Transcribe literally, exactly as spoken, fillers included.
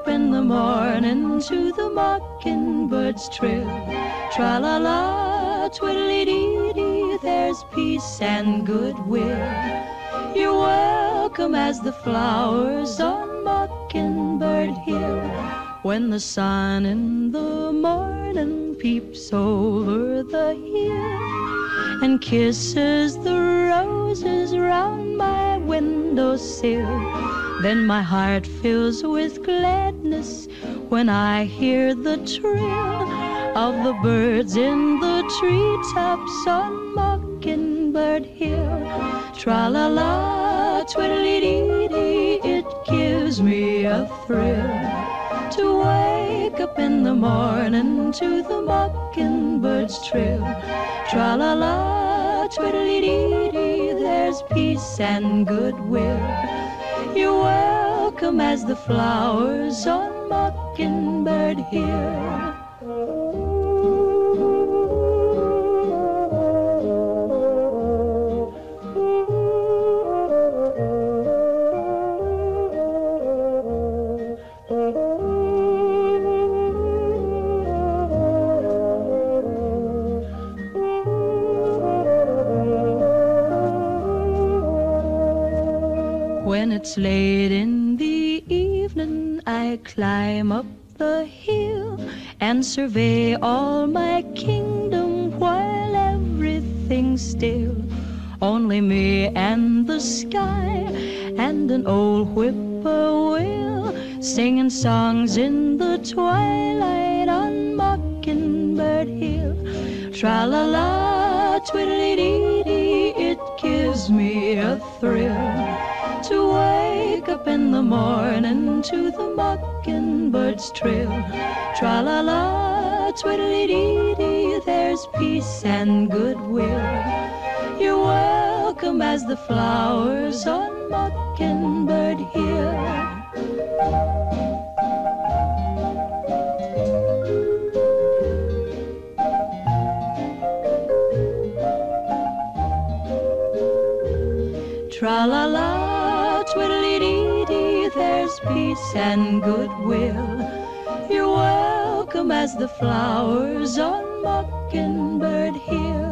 up in the morning to the mockingbird's trill. Tra-la-la, twiddly-dee-dee, there's peace and goodwill. You're welcome as the flowers on Mockingbird Hill. When the sun in the morning peeps over the hill and kisses the roses round my windowsill, then my heart fills with gladness when I hear the trill of the birds in the treetops on Mockingbird Hill. Tra-la-la, twiddly-dee-dee, it gives me a thrill to wake up in the morning to the mockingbird's trill. Tra-la-la, twiddly-dee-dee, there's peace and goodwill. You're welcome as the flowers on Mockingbird Hill. When it's late in the evening, I climb up the hill and survey all my kingdom while everything's still. Only me and the sky and an old whippoorwill singing songs in the twilight on Mockingbird Hill. Tra-la-la, twiddly-dee-dee, it gives me a thrill to wake up in the morning to the mockingbird's trill. Tra-la-la, twiddly-dee-dee, there's peace and goodwill. You're welcome as the flowers on Mockingbird Hill. Tra-la-la, twiddly-dee-dee, there's peace and goodwill. You're welcome as the flowers on Mockingbird Hill.